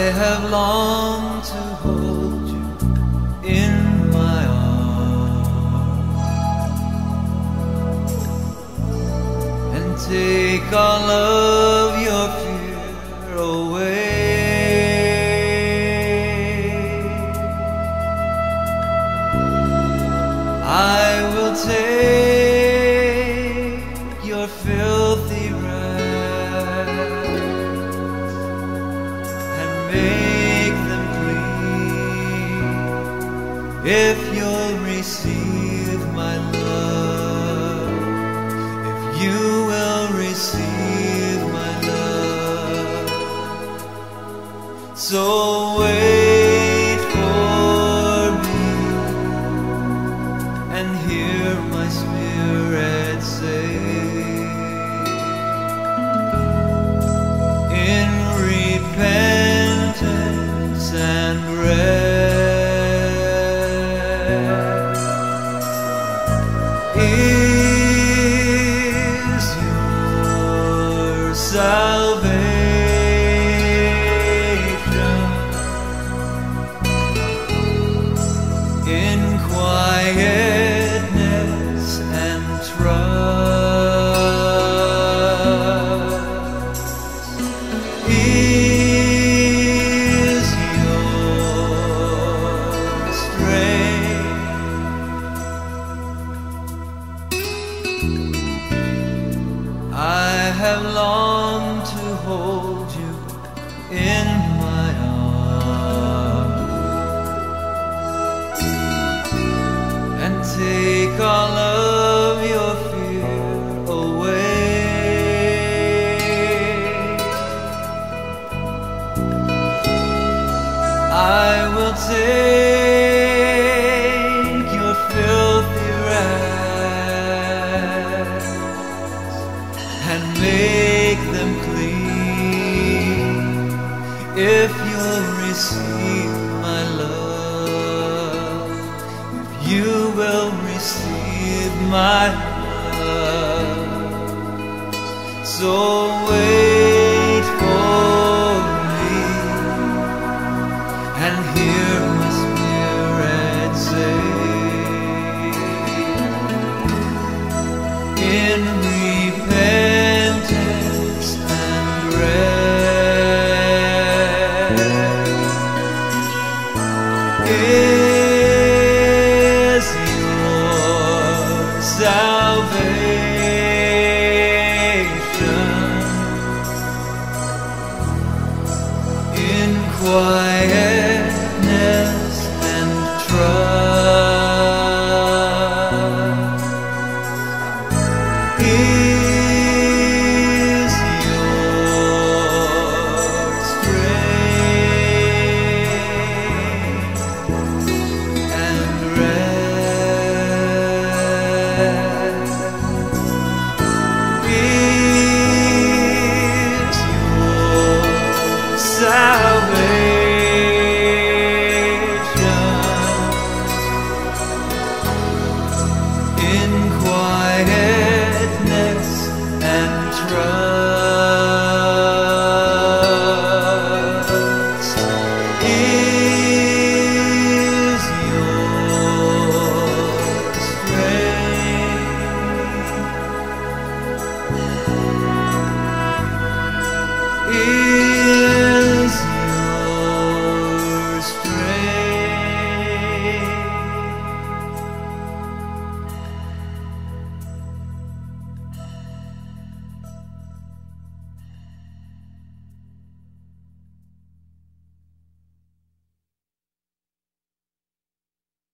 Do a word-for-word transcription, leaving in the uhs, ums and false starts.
have longed to hold you in my arms and take all of your fear away. I will take your filthy rags and make them clean if you'll receive my love, if you will receive my love. So wait for me and hear my spirit say, in repentance and rest is your salvation. In quietness and trust is your strength. I have longed to hold you in my arms and take all of your fear away. I will take your filthy rags and make them clean if you'll receive my love, if you will receive my love. So wait for me and hear my spirit say, in repentance and rest is your salvation. In quietness and trust